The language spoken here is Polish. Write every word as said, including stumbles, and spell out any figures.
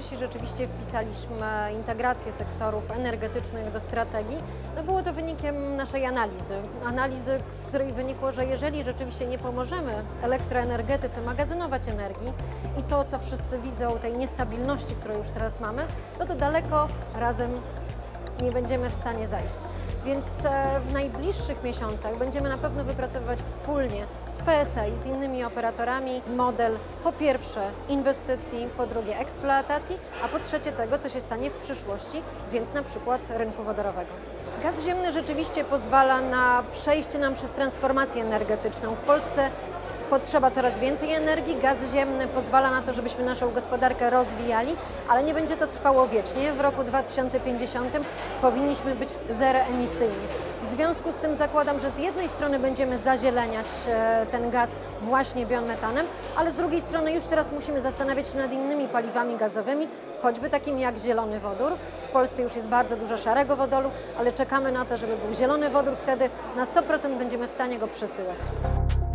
pierwsi rzeczywiście wpisaliśmy integrację sektorów energetycznych do strategii, no było to wynikiem naszej analizy. Analizy, z której wynikło, że jeżeli rzeczywiście nie pomożemy elektroenergetyce magazynować energii i to, co wszyscy widzą, tej niestabilności, którą już teraz mamy, no to daleko razem nie będziemy w stanie zajść. Więc w najbliższych miesiącach będziemy na pewno wypracowywać wspólnie z P S E i z innymi operatorami model po pierwsze inwestycji, po drugie eksploatacji, a po trzecie tego, co się stanie w przyszłości, więc na przykład rynku wodorowego. Gaz ziemny rzeczywiście pozwala na przejście nam przez transformację energetyczną. W Polsce potrzeba coraz więcej energii, gaz ziemny pozwala na to, żebyśmy naszą gospodarkę rozwijali, ale nie będzie to trwało wiecznie. W roku dwa tysiące pięćdziesiątym powinniśmy być zeroemisyjni. W związku z tym zakładam, że z jednej strony będziemy zazieleniać ten gaz właśnie biometanem, ale z drugiej strony już teraz musimy zastanawiać się nad innymi paliwami gazowymi, choćby takimi jak zielony wodór. W Polsce już jest bardzo dużo szarego wodoru, ale czekamy na to, żeby był zielony wodór, wtedy na sto procent będziemy w stanie go przesyłać.